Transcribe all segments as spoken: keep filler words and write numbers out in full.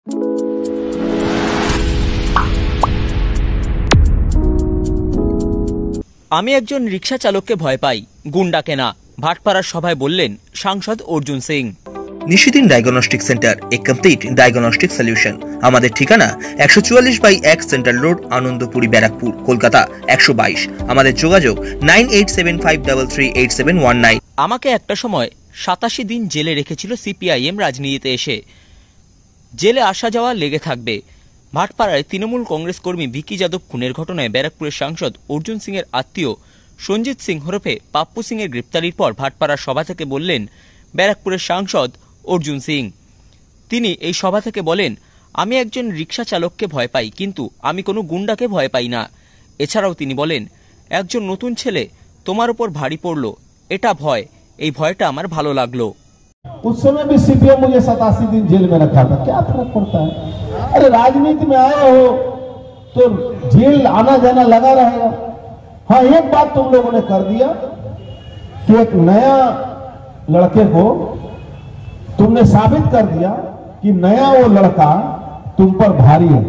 আমি একজন রিক্সা চালককে ভয় পাই, গুন্ডাকে না, ভাটপাড়ার সভায় বললেন সাংসদ Arjun Singh. Nishidin diagnostic centre, a complete diagnostic solution. আমাদের ঠিকানা একশো চুয়াল্লিশ বাই এক সেন্ট্রাল রোড, আনন্দপুরি, ব্যারাকপুর, কলকাতা একশো বাইশ। আমাদের যোগাযোগ nine eight seven five three three eight seven one nine. আমাকে একটা সময় সাতাশি দিন জেলে রেখেছিল সিপিআইএম রাজনীতিতে এসে। জেলে আসা যাওয়া লেগে থাকবে। ভাটপাড়ায় তৃণমূল কংগ্রেস কর্মী ভিকি যাদব খুনের ঘটনায় ব্যারাকপুরের সাংসদ অর্জুন সিং এর আত্মীয় সঞ্জিত সিং হরফে পাপ্পু সিং এর গ্রেপ্তারির পর ভাটপাড়ার সভা থেকে বললেন ব্যারাকপুরের সাংসদ অর্জুন সিং। তিনি এই সভা থেকে বলেন, আমি একজন রিক্সা চালককে ভয় পাই, কিন্তু আমি কোনো গুন্ডাকে ভয় পাই না। এছাড়াও তিনি বলেন, একজন নতুন ছেলে তোমার উপর ভারী পড়লো, এটা ভয়, এই ভয়টা আমার ভালো লাগলো। उस समय भी सीपीएम मुझे सतासी दिन जेल में रखा था, क्या फर्क पड़ता है? अरे राजनीति में आए हो तो जेल आना जाना लगा रहेगा। हाँ, एक बात तुम लोगों ने कर दिया कि एक नया लड़के को तुमने साबित कर दिया कि नया वो लड़का तुम पर भारी है,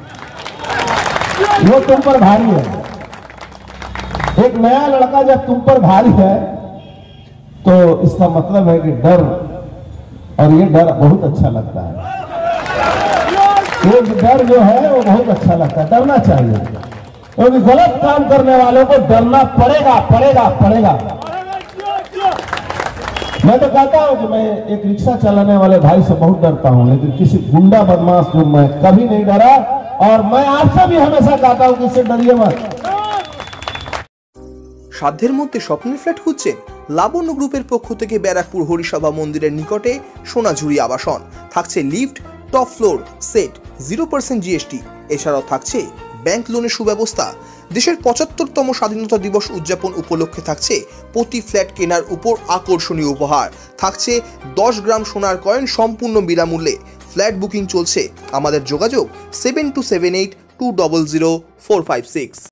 वो तुम पर भारी है। एक नया लड़का जब तुम पर भारी है तो इसका मतलब है कि डर, और ये डर बहुत अच्छा लगता है। ये डर जो है वो बहुत अच्छा लगता है, डरना चाहिए, क्योंकि गलत काम करने वालों को डरना पड़ेगा पड़ेगा पड़ेगा। मैं तो कहता हूं कि मैं एक रिक्शा चलाने वाले भाई से बहुत डरता हूं, लेकिन किसी गुंडा बदमाश जो मैं कभी नहीं डरा, और मैं आपसे भी हमेशा कहता हूं कि इससे डरिए मत। সাধ্যের মধ্যে স্বপ্নের ফ্ল্যাট খুঁজছেন? লাবণ্য গ্রুপের পক্ষ থেকে ব্যারাকপুর হরিসভা মন্দিরের নিকটে সোনাঝুরি আবাসন। থাকছে lift, top floor, set, zero percent GST. এছাড়াও থাকছে ব্যাংক লোনের সুব্যবস্থা। দেশের পঁচাত্তরতম স্বাধীনতা দিবস উদযাপন উপলক্ষে থাকছে প্রতি ফ্ল্যাট কেনার উপর আকর্ষণীয় উপহার। থাকছে দশ গ্রাম সোনার কয়েন সম্পূর্ণ বিনামূল্যে। ফ্ল্যাট বুকিং চলছে। আমাদের যোগাযোগ seven two seven eight two double zero four five six.